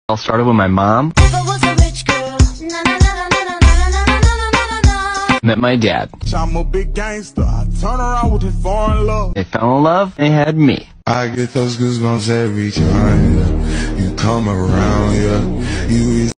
All started with my mom. Met my dad. I'm a big gangster. I turn around with his foreign love. They fell in love. They had me. I get those goosebumps every time you come around, yeah. You